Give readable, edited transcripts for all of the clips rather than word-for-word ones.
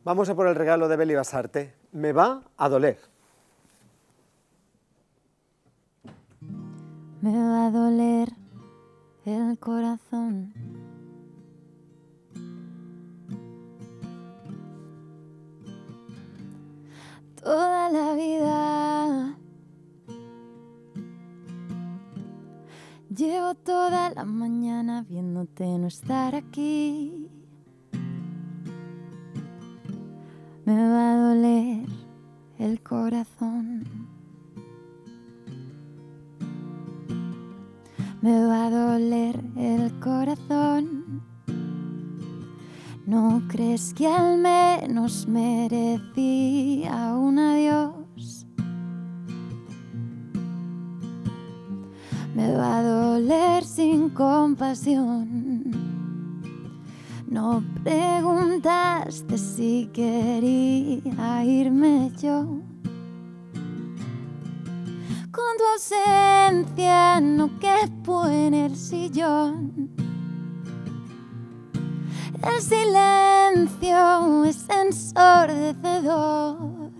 Vamos a por el regalo de Beli Basarte. Me va a doler. Me va a doler el corazón. Toda la vida llevo toda la mañana viéndote no estar aquí. Me va a doler el corazón. Me va a doler el corazón. ¿No crees que al menos merecía un adiós? Me va a doler sin compasión. No preguntaste si quería irme yo. Con tu ausencia no quepo en el sillón. El silencio es ensordecedor.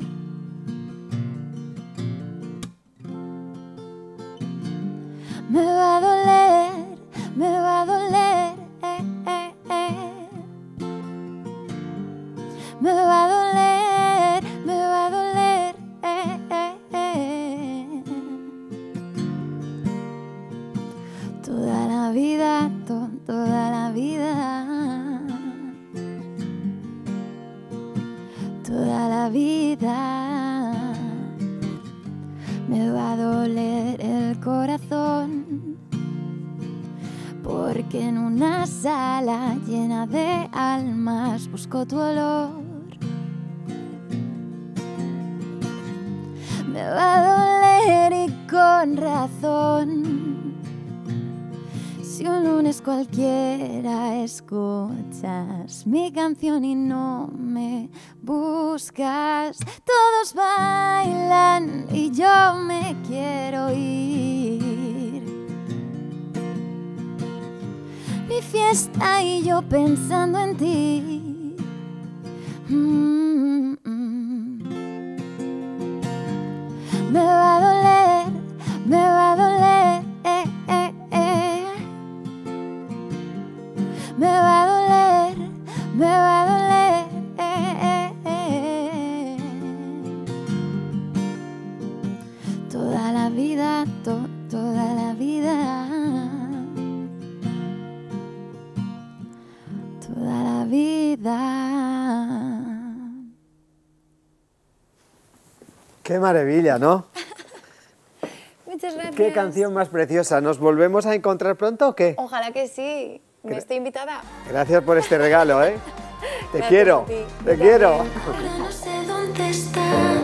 Me va a doler, me va a doler, Me va a doler, me va a doler, Toda la vida, toda la vida. Toda la vida me va a doler el corazón, porque en una sala llena de almas busco tu olor. Me va a doler y con razón. Si un lunes cualquiera escuchas mi canción y no me buscas, todos bailan y yo me quiero ir. Mi fiesta y yo pensando en ti. Me va a doler, me va a doler. Me va a doler, me va a doler. Toda la vida, toda la vida. Toda la vida. ¡Qué maravilla!, ¿no? Muchas gracias. ¡Qué canción más preciosa! ¿Nos volvemos a encontrar pronto o qué? Ojalá que sí. ¿Me estoy invitada? Gracias por este regalo, ¿eh? Te Gracias quiero, a ti. te quiero. Ahora no sé dónde estás.